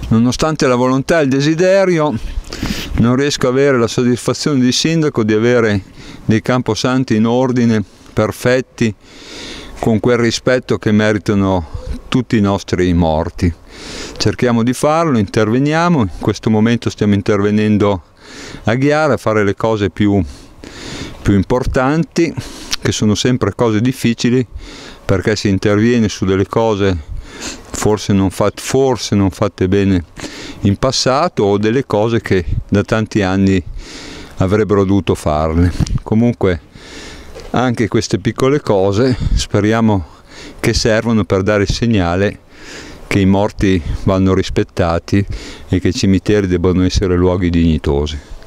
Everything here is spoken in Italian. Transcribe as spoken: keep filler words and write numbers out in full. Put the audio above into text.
Nonostante la volontà e il desiderio, non riesco ad avere la soddisfazione di sindaco di avere dei camposanti in ordine, perfetti, con quel rispetto che meritano tutti i nostri morti. Cerchiamo di farlo, interveniamo, in questo momento stiamo intervenendo a Ghiara a fare le cose più, più importanti, che sono sempre cose difficili, perché si interviene su delle cose forse non fatte, forse non fatte bene in passato, o delle cose che da tanti anni avrebbero dovuto farle. Comunque anche queste piccole cose speriamo che servano per dare il segnale che i morti vanno rispettati e che i cimiteri debbano essere luoghi dignitosi.